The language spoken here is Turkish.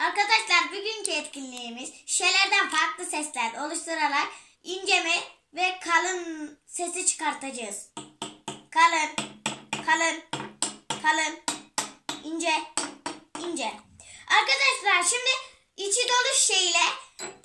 Arkadaşlar bugünkü etkinliğimiz şişelerden farklı sesler oluşturarak ince ve kalın sesi çıkartacağız. Kalın, kalın, kalın, ince, ince. Arkadaşlar şimdi içi dolu şişeyle